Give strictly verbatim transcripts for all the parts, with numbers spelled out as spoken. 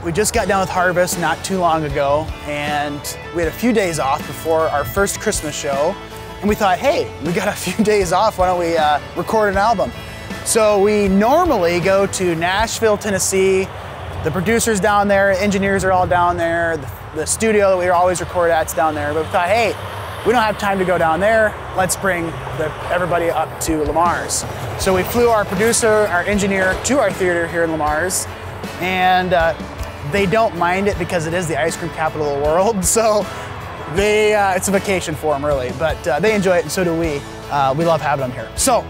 Well, we just got done with harvest not too long ago, and we had a few days off before our first Christmas show, and we thought, hey, we got a few days off, why don't we uh, record an album? So we normally go to Nashville, Tennessee. The producers down there, engineers are all down there. The, the studio that we always record at's down there. But we thought, hey, we don't have time to go down there. Let's bring the, everybody up to Le Mars. So we flew our producer, our engineer to our theater here in Le Mars, and uh, they don't mind it because it is the ice cream capital of the world. So they, uh, it's a vacation for them, really. But uh, they enjoy it, and so do we. Uh, we love having them here. So.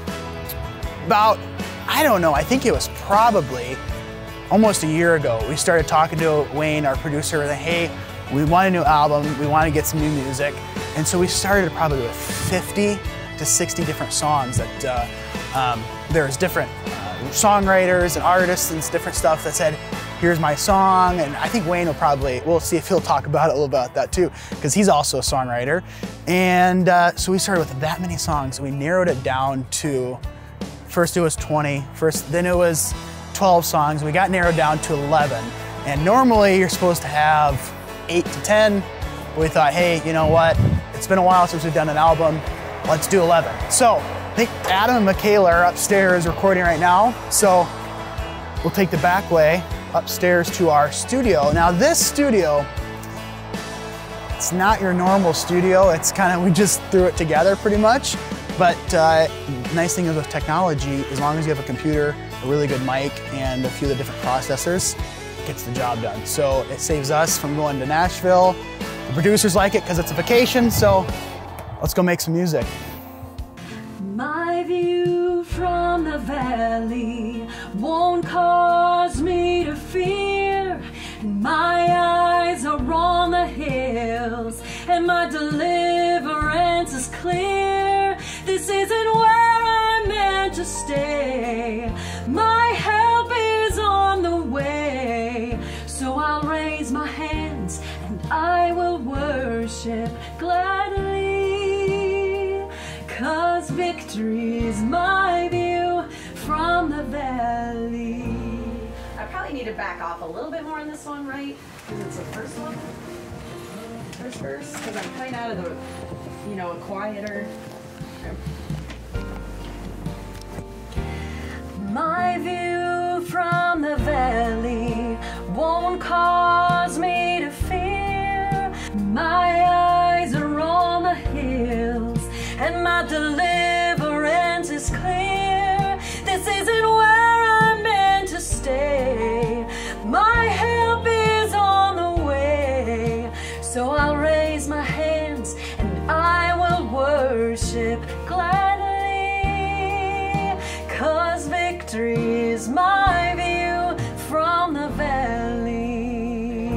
About, I don't know, I think it was probably almost a year ago, we started talking to Wayne, our producer, and hey, we want a new album, we want to get some new music. And so we started probably with fifty to sixty different songs that uh, um, there's different uh, songwriters and artists and different stuff that said, here's my song. And I think Wayne will probably, we'll see if he'll talk about it a little about that too, because he's also a songwriter. And uh, so we started with that many songs. We narrowed it down to, first it was twenty, first, then it was twelve songs. We got narrowed down to eleven. And normally you're supposed to have eight to ten. We thought, hey, you know what? It's been a while since we've done an album. Let's do eleven. So I think Adam and Michaela are upstairs recording right now. So we'll take the back way upstairs to our studio. Now this studio, it's not your normal studio. It's kind of, we just threw it together pretty much. But uh, nice thing is with technology, as long as you have a computer, a really good mic, and a few of the different processors, it gets the job done. So it saves us from going to Nashville. The producers like it because it's a vacation, so let's go make some music. My view from the valley won't cause me to fear, and my eyes are on the hills, and my deliverance is clear. This isn't where I'm meant to stay. My help is on the way. So I'll raise my hands and I will worship gladly, 'cause victory is my view from the valley. I probably need to back off a little bit more on this one, right? Because it's the first one. First verse. Because I'm coming out of the, you know, a quieter. My view from the valley won't cause me to fear. My eyes are on the hills, and my deliverance is clear. This isn't where I'm meant to stay. My help is on the way. So I'll raise my hands and I will worship gladly, 'cause victory is my view from the valley.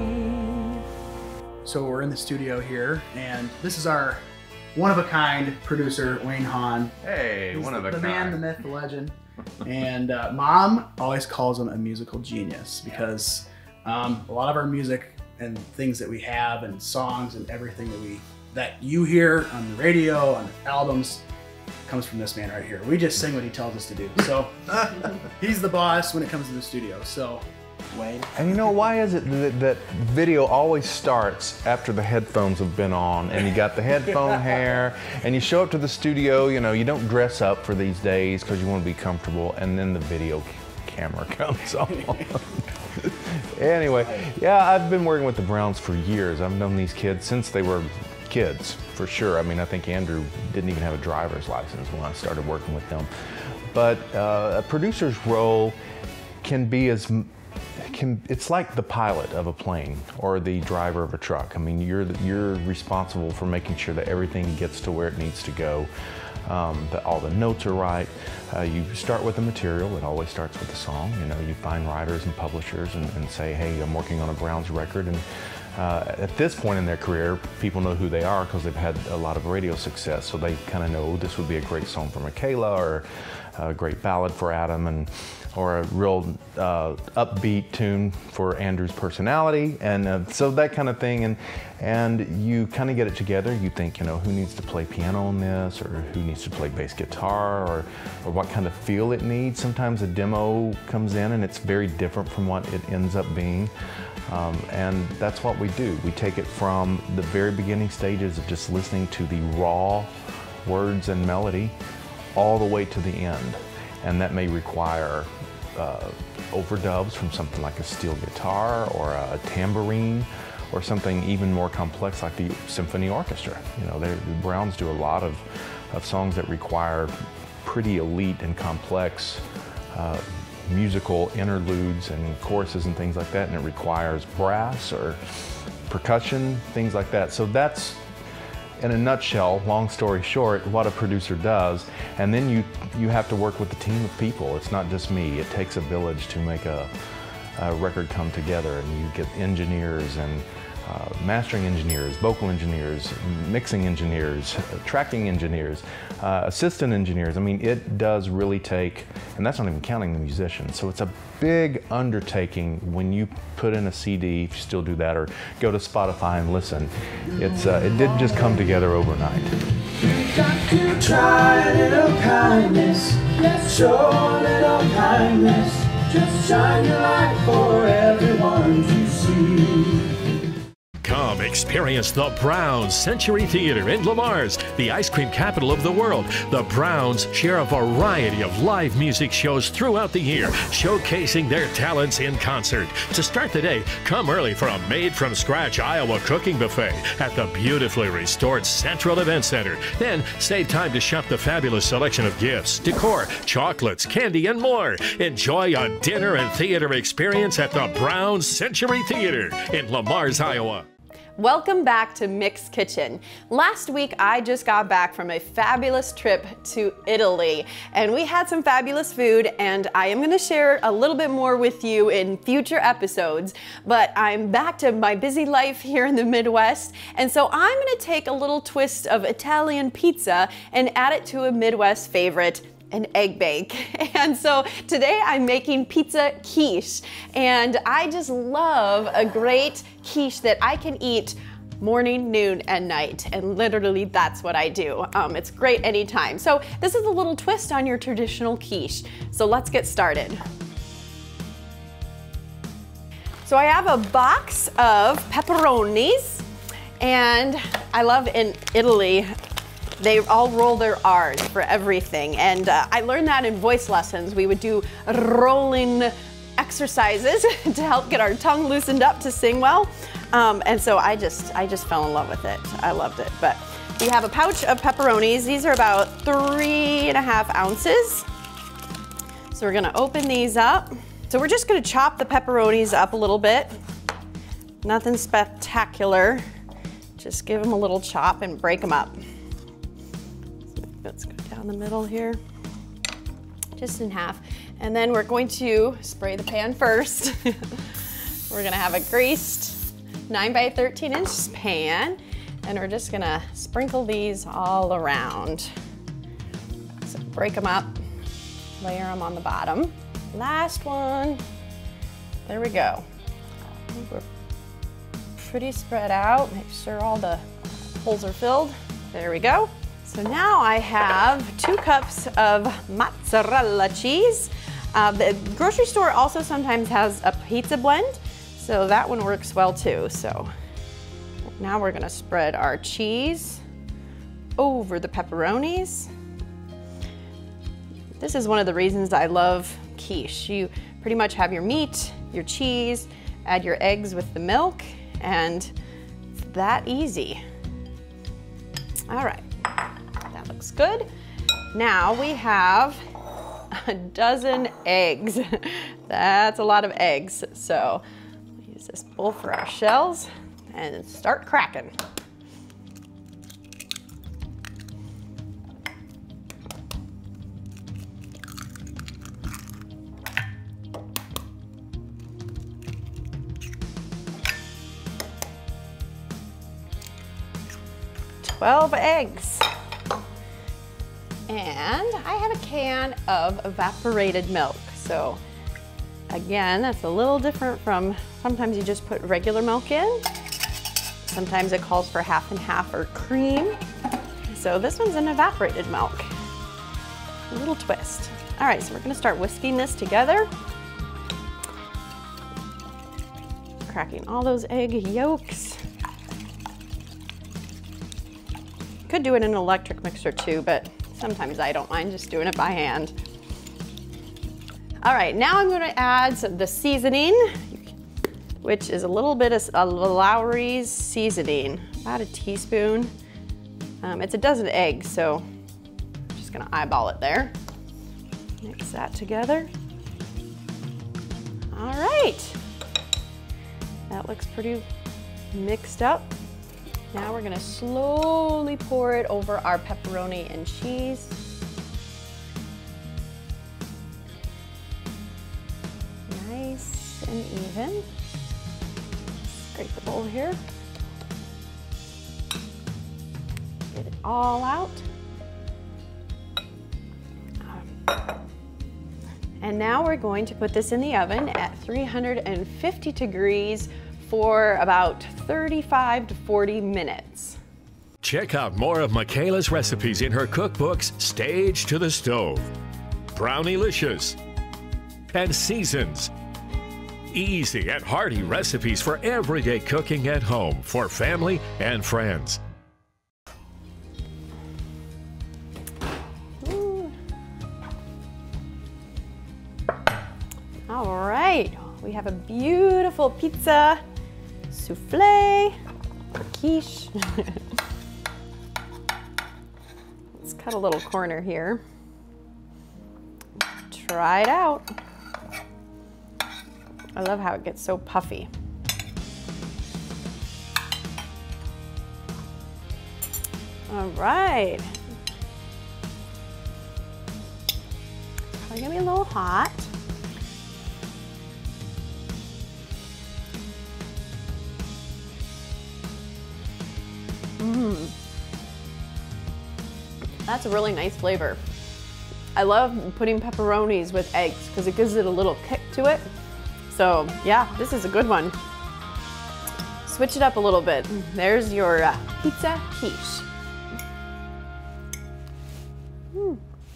So we're in the studio here, and this is our one-of-a-kind producer, Wayne Hahn. Hey, He's one the, of a the kind. man, the myth, the legend. And uh, Mom always calls him a musical genius because um, a lot of our music and things that we have and songs and everything that we that you hear on the radio, on the albums, comes from this man right here. We just sing what he tells us to do. So he's the boss when it comes to the studio. So Wayne. And you know, why is it that, that video always starts after the headphones have been on and you got the headphone hair and you show up to the studio, you know, you don't dress up for these days because you want to be comfortable, and then the video camera comes on. Anyway, yeah, I've been working with the Browns for years. I've known these kids since they were kids, for sure. I mean, I think Andrew didn't even have a driver's license when I started working with them. But uh, a producer's role can be as, can, it's like the pilot of a plane or the driver of a truck. I mean, you're, you're responsible for making sure that everything gets to where it needs to go, um, that all the notes are right. Uh, you start with the material. It always starts with the song. You know, you find writers and publishers and, and say, hey, I'm working on a Browns record. And uh, at this point in their career, people know who they are because they've had a lot of radio success. So they kind of know this would be a great song for Michaela, or a great ballad for Adam, and or a real uh, upbeat tune for Andrew's personality, and uh, so that kind of thing. And and you kind of get it together. You think, you know, who needs to play piano on this, or who needs to play bass guitar, or or what kind of feel it needs. Sometimes a demo comes in and it's very different from what it ends up being. Um, and that's what we do. We take it from the very beginning stages of just listening to the raw words and melody all the way to the end. And that may require uh, overdubs from something like a steel guitar or a tambourine, or something even more complex like the symphony orchestra. You know, the Browns do a lot of, of songs that require pretty elite and complex uh, musical interludes and choruses and things like that, and it requires brass or percussion, things like that. So that's, in a nutshell, long story short, what a producer does. And then you you have to work with a team of people. It's not just me. It takes a village to make a, a record come together, and you get engineers and uh, mastering engineers, vocal engineers, mixing engineers, tracking engineers, uh, assistant engineers. I mean, it does really take, and that's not even counting the musicians. So it's a big undertaking when you put in a C D, if you still do that, or go to Spotify and listen. It's uh, it didn't just come together overnight. You've got to try a little kindness, let's show a little kindness, just shine your light for everyone to see. Come experience the Browns Century Theater in Le Mars, the ice cream capital of the world. The Browns share a variety of live music shows throughout the year, showcasing their talents in concert. To start the day, come early for a made-from-scratch Iowa cooking buffet at the beautifully restored Central Event Center. Then save time to shop the fabulous selection of gifts, decor, chocolates, candy, and more. Enjoy a dinner and theater experience at the Browns Century Theater in Le Mars, Iowa. Welcome back to Mick's Kitchen. Last week I just got back from a fabulous trip to Italy, and we had some fabulous food, and I am going to share a little bit more with you in future episodes. But I'm back to my busy life here in the Midwest, and so I'm going to take a little twist of Italian pizza and add it to a Midwest favorite, an egg bake. And so today I'm making pizza quiche, and I just love a great quiche that I can eat morning, noon, and night, and literally that's what I do. Um, it's great anytime. So this is a little twist on your traditional quiche. So let's get started. So I have a box of pepperonis, and I love in Italy, they all roll their R's for everything. And uh, I learned that in voice lessons. We would do rolling exercises to help get our tongue loosened up to sing well. Um, and so I just, I just fell in love with it. I loved it. But we have a pouch of pepperonis. These are about three and a half ounces. So we're gonna open these up. So we're just gonna chop the pepperonis up a little bit. Nothing spectacular. Just give them a little chop and break them up. Let's go down the middle here, just in half. And then we're going to spray the pan first. We're gonna have a greased nine by thirteen inch pan, and we're just gonna sprinkle these all around. So break them up, layer them on the bottom. Last one, there we go. We're pretty spread out. Make sure all the holes are filled. There we go. So now I have two cups of mozzarella cheese. Uh, the grocery store also sometimes has a pizza blend, so that one works well too. So now we're gonna spread our cheese over the pepperonis. This is one of the reasons I love quiche. You pretty much have your meat, your cheese, add your eggs with the milk, and it's that easy. All right. That looks good. Now we have a dozen eggs. That's a lot of eggs. So we'll use this bowl for our shells and start cracking. twelve eggs. And I have a can of evaporated milk. So again, that's a little different from, sometimes you just put regular milk in. Sometimes it calls for half and half or cream. So this one's an evaporated milk. A little twist. All right, so we're gonna start whisking this together. Cracking all those egg yolks. Could do it in an electric mixer too, but sometimes I don't mind just doing it by hand. All right, now I'm gonna add some, the seasoning, which is a little bit of a Lawry's seasoning, about a teaspoon. Um, it's a dozen eggs, so I'm just gonna eyeball it there. Mix that together. All right, that looks pretty mixed up. Now we're gonna slowly pour it over our pepperoni and cheese. Nice and even. Scrape the bowl here. Get it all out. And now we're going to put this in the oven at three hundred fifty degrees for about thirty-five to forty minutes. Check out more of Michaela's recipes in her cookbooks, Stage to the Stove, Brownielicious, and Seasons. Easy and hearty recipes for everyday cooking at home for family and friends. Ooh. All right, we have a beautiful pizza souffle or quiche. Let's cut a little corner here. Try it out. I love how it gets so puffy. All right. Probably gonna be a little hot. Mmm. That's a really nice flavor. I love putting pepperonis with eggs because it gives it a little kick to it. So yeah, this is a good one. Switch it up a little bit. There's your uh, pizza quiche. Mm.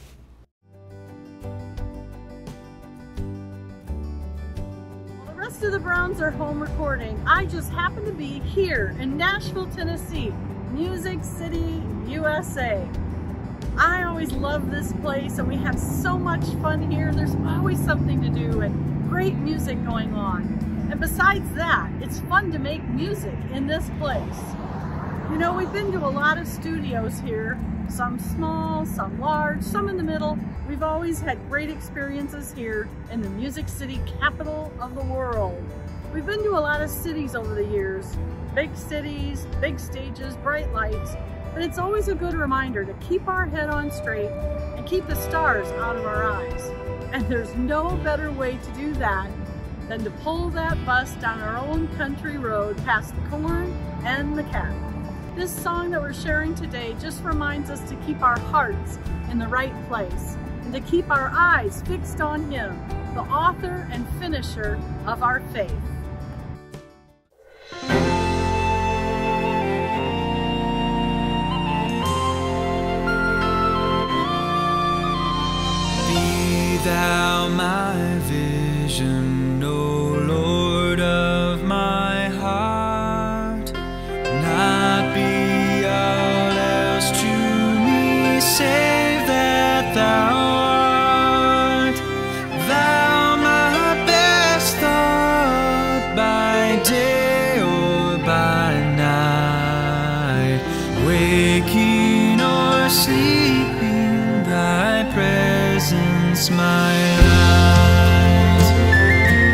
While the rest of the Browns are home recording, I just happen to be here in Nashville, Tennessee, Music City, U S A. I always love this place and we have so much fun here. There's always something to do and great music going on. And besides that, it's fun to make music in this place. You know, we've been to a lot of studios here, some small, some large, some in the middle. We've always had great experiences here in the Music City, capital of the world. We've been to a lot of cities over the years, big cities, big stages, bright lights, but it's always a good reminder to keep our head on straight and keep the stars out of our eyes. And there's no better way to do that than to pull that bus down our own country road past the corn and the cattle. This song that we're sharing today just reminds us to keep our hearts in the right place and to keep our eyes fixed on Him, the author and finisher of our faith. Be thou my vision, O Lord of my heart, not be all else to me save that thou art. Thou my best thought by day or by night, waking or sleeping, thy presence my light.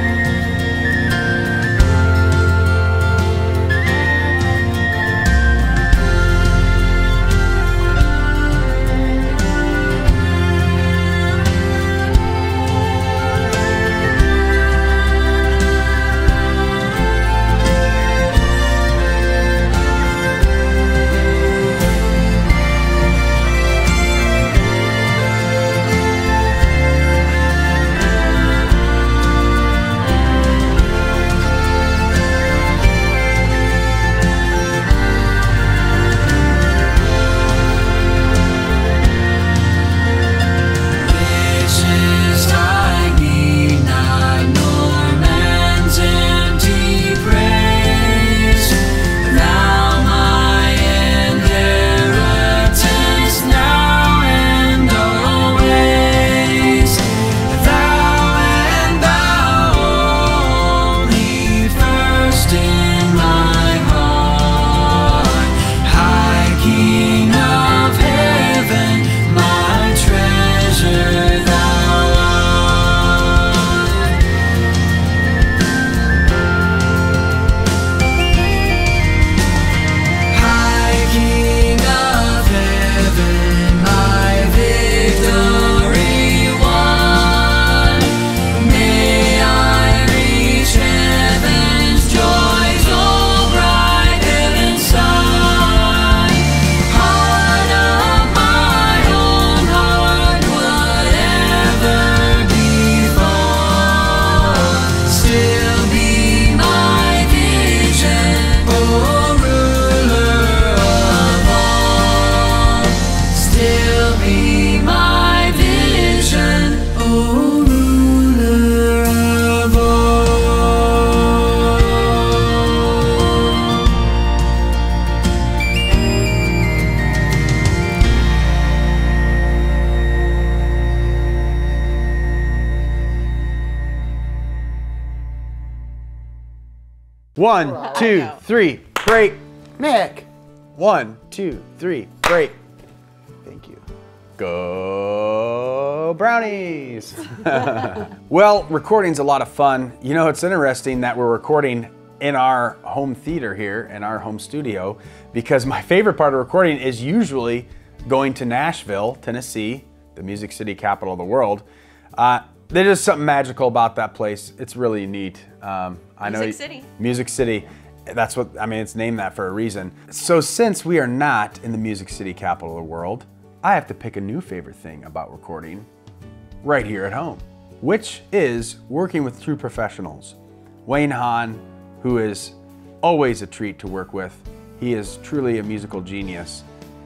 One, two, three, break. Nick. One, two, three, break. Thank you. Go Brownies! Well, recording's a lot of fun. You know, it's interesting that we're recording in our home theater here, in our home studio, because my favorite part of recording is usually going to Nashville, Tennessee, the music city capital of the world. Uh, there's just something magical about that place. It's really neat. Um, I know Music City. Music City. That's what, I mean, it's named that for a reason. So since we are not in the music city capital of the world, I have to pick a new favorite thing about recording right here at home, which is working with true professionals. Wayne Hahn, who is always a treat to work with. He is truly a musical genius.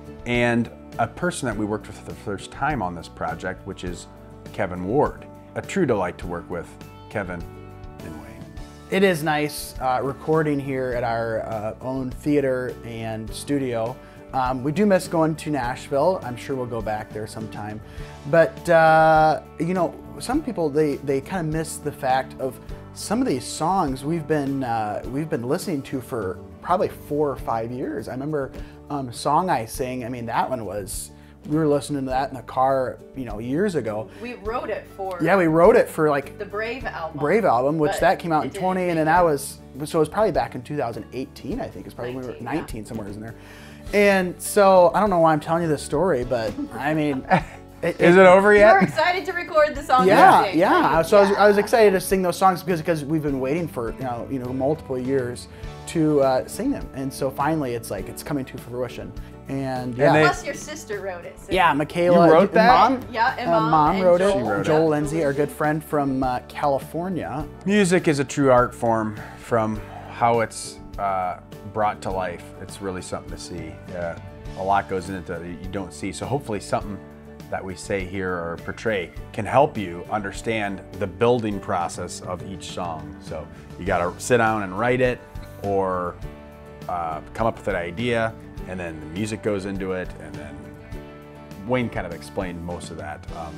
And a person that we worked with for the first time on this project, which is Kevin Ward. A true delight to work with Kevin and Wayne. It is nice uh, recording here at our uh, own theater and studio. Um, we do miss going to Nashville. I'm sure we'll go back there sometime. But, uh, you know, some people, they, they kind of miss the fact of some of these songs we've been, uh, we've been listening to for probably four or five years. I remember um, Song I Sing, I mean, that one was, we were listening to that in the car, you know, years ago. We wrote it for Yeah, we wrote it for like the Brave album. Brave album, which but that came out in it didn't twenty, and make then it. I was, so it was probably back in two thousand eighteen, I think. It's probably when we were nineteen, somewhere in there. And so I don't know why I'm telling you this story, but I mean, it, Is it over You yet? were excited to record the song. Yeah, you sing, yeah. right? So I was, Yeah. I was excited to sing those songs because because we've been waiting for you know you know multiple years to uh, sing them, and so finally it's like it's coming to fruition. And yeah, they- Plus your sister wrote it. So yeah, Michaela. You wrote that? Mom, Yeah, and uh, Mom Mom and wrote Joel. it. She wrote Joel it. Lindsay, our good friend from uh, California. Music is a true art form from how it's uh, brought to life. It's really something to see. Uh, a lot goes into it that you don't see. So hopefully something that we say here or portray can help you understand the building process of each song. So you gotta sit down and write it, or uh, come up with an idea, and then the music goes into it, and then Wayne kind of explained most of that, um,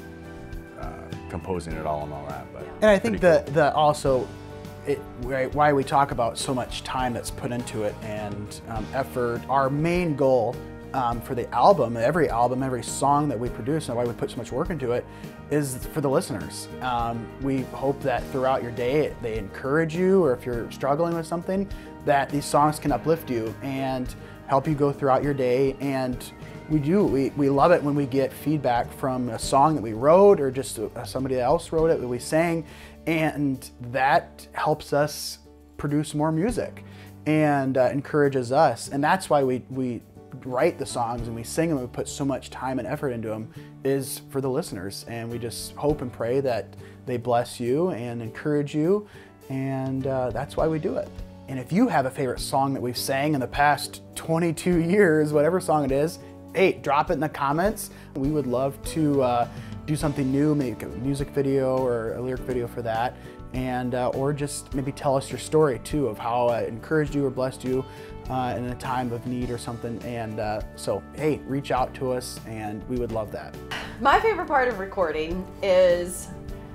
uh, composing it all and all that. But And I think pretty that the also, it, right, why we talk about so much time that's put into it and um, effort. Our main goal um, for the album, every album, every song that we produce, and why we put so much work into it, is for the listeners. Um, we hope that throughout your day they encourage you, or if you're struggling with something, that these songs can uplift you and help you go throughout your day. And we do, we, we love it when we get feedback from a song that we wrote, or just uh, somebody else wrote it that we sang, and that helps us produce more music and uh, encourages us. And that's why we, we write the songs and we sing them and we put so much time and effort into them, is for the listeners. And we just hope and pray that they bless you and encourage you, and uh, that's why we do it. And if you have a favorite song that we've sang in the past twenty-two years, whatever song it is, hey, drop it in the comments. We would love to uh, do something new, make a music video or a lyric video for that, and uh, or just maybe tell us your story too of how it encouraged you or blessed you uh, in a time of need or something. And uh, so, hey, reach out to us, and we would love that. My favorite part of recording is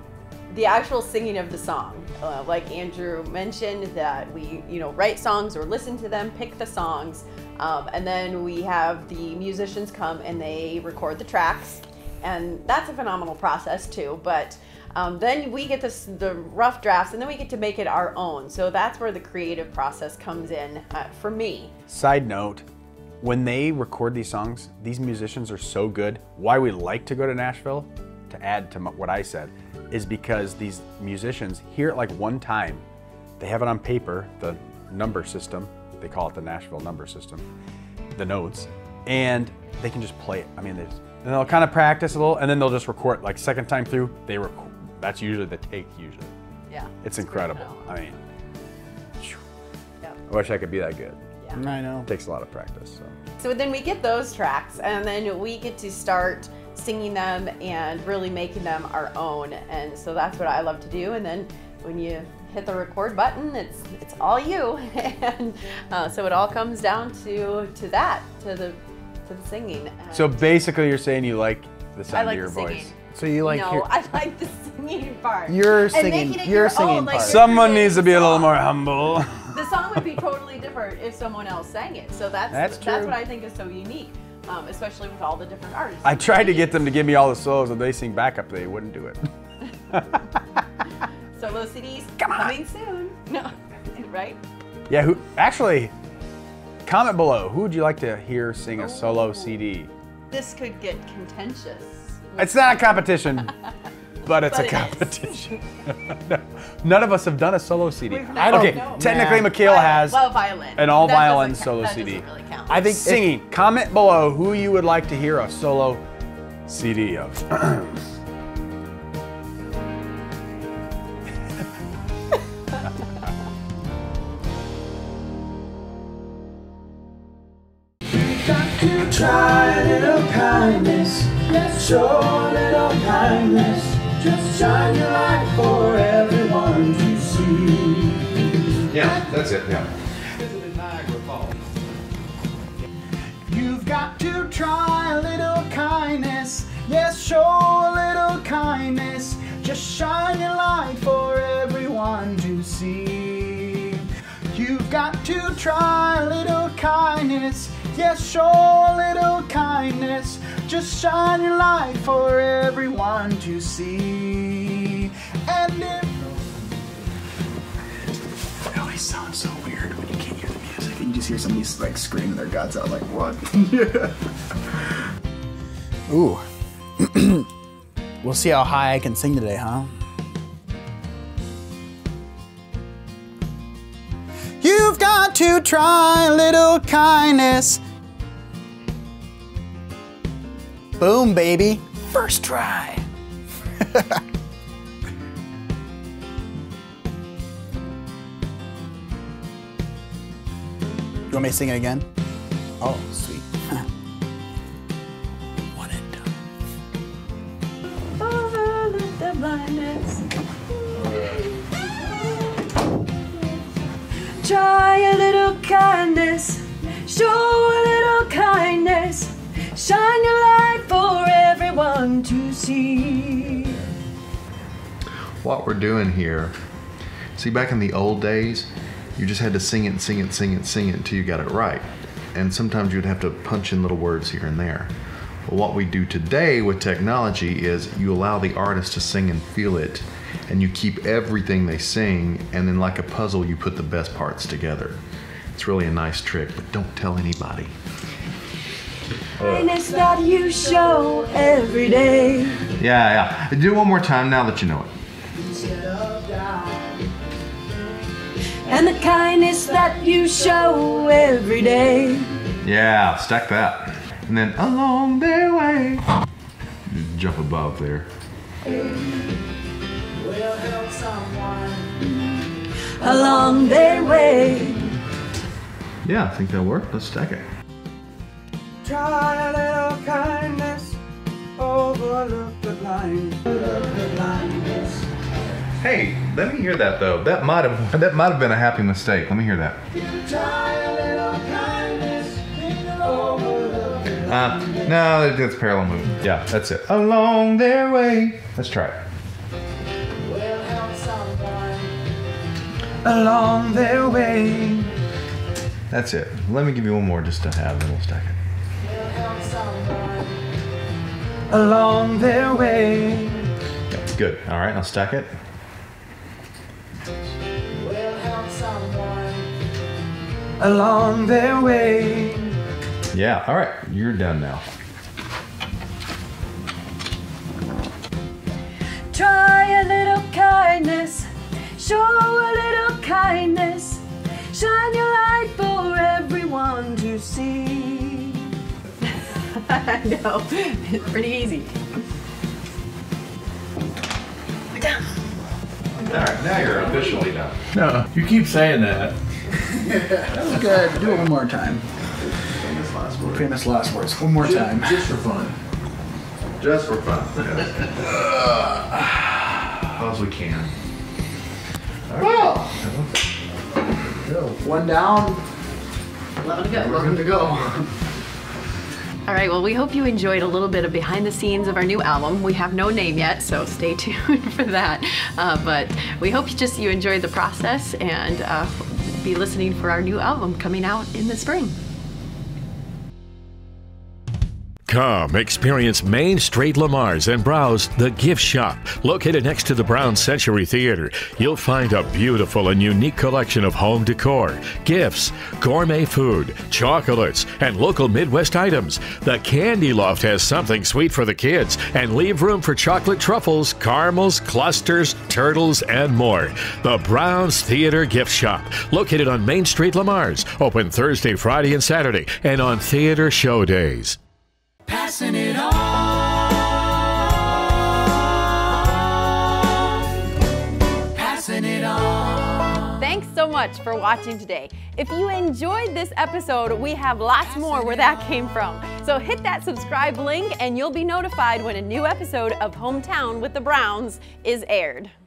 the actual singing of the song. Uh, like Andrew mentioned, that we, you know, write songs or listen to them, pick the songs, um, and then we have the musicians come and they record the tracks, and that's a phenomenal process too. But um, then we get this, the rough drafts, and then we get to make it our own. So that's where the creative process comes in uh, for me. Side note, when they record these songs, these musicians are so good. Why we like to go to Nashville, to add to what I said, is because these musicians hear it like one time. They have it on paper, the number system, they call it the Nashville number system, the notes, and they can just play it. I mean, they just, and they'll kind of practice a little, and then they'll just record, like second time through, they record. That's usually the take, usually. Yeah. It's incredible. I mean, Yeah. I wish I could be that good. Yeah. I know. It takes a lot of practice, so. So then we get those tracks, and then we get to start singing them and really making them our own. And so that's what I love to do. And then when you hit the record button, it's it's all you. And uh, so it all comes down to to that, to the to the singing. And So basically you're saying you like the I sound like of your the singing. voice. So you like no, your, I like the singing part. Your And singing- making it your your singing own, like part. you're Someone creating needs to be a little song. more humble. the song would be totally different if someone else sang it. So that's That's that's true. what I think is so unique, um, especially with all the different artists. I tried to get them to give me all the solos and they sing backup, they wouldn't do it. Solo C Ds coming soon. No, right? Yeah, who actually, comment below, who would you like to hear sing a solo C D? This could get contentious. It's not a competition, but it's But a it competition. None of us have done a solo C D. We've not. Okay, No. technically Nah. Mikhail has Well, violin. an all That doesn't violin count- solo that C D. doesn't really count. I think Singing, comment below who you would like to hear a solo C D of. Got to try a little kindness. Let's show a little kindness. Just shine your light for everyone to see. Yeah, that's it, yeah. You've got to try a little kindness. Yes, show a little kindness. Just shine your light for everyone to see. You've got to try a little kindness. Yes, show a little kindness. Just shine your light for everyone to see. And if it always sounds so weird when you can't hear the music and you just hear somebody like screaming their guts out like, what? Ooh. We'll see how high I can sing today, huh? You've got to try a little kindness. Boom, baby. First try. You want me to sing it again? Oh, sweet. One and done. Overlook the blindness. Try a little kindness. Show a little kindness. Shine your light for everyone to see. What we're doing here, see, back in the old days, you just had to sing it, sing it, sing it, sing it until you got it right. And sometimes you'd have to punch in little words here and there. But what we do today with technology is you allow the artist to sing and feel it, and you keep everything they sing, and then like a puzzle, you put the best parts together. It's really a nice trick, but don't tell anybody. Kindness that you show every day. Yeah, yeah. Do it one more time now that you know it. And the kindness that you show every day. Yeah, stack that. And then along their way. Just jump above there. Will help someone. Along their way. Yeah, I think that'll work. Let's stack it. Try a little kindness. Overlook the blind. Overlook the blindness. Hey, let me hear that though. That might have that might have been a happy mistake. Let me hear that. Try a little kindness. Overlook the Uh, no, that's parallel movement. Yeah, that's it. Along their way. Let's try it. will help someone. Along their way. That's it. Let me give you one more just to have, then we'll stack it. Will help someone. Along their way. Yeah, good. All right, I'll stack it. Will help someone. Along their way. Yeah, all right. You're done now. Try a little kindness. Show a little kindness. Shine your light for everyone to see. I know. It's pretty easy. All right, now you're officially done. No, you keep saying that. That was good. Do it one more time. Famous last word. Famous last words. One more time. Just for fun. Just for fun. As we can. Well, one down, Eleven to go. eleven to go. All right, well, we hope you enjoyed a little bit of behind the scenes of our new album. We have no name yet, so stay tuned for that. Uh, but we hope you just you enjoyed the process and uh, be be listening for our new album coming out in the spring. Come experience Main Street Lamar's and browse the gift shop located next to the Brown Century Theater. You'll find a beautiful and unique collection of home decor, gifts, gourmet food, chocolates, and local Midwest items. The Candy Loft has something sweet for the kids, and leave room for chocolate truffles, caramels, clusters, turtles, and more. The Browns Theater Gift Shop, located on Main Street Lamar's, open Thursday, Friday, and Saturday, and on theater show days. Passing it on, passing it on. Thanks so much for watching today. If you enjoyed this episode, we have lots more where that came from. So hit that subscribe link and you'll be notified when a new episode of Hometown with the Browns is aired.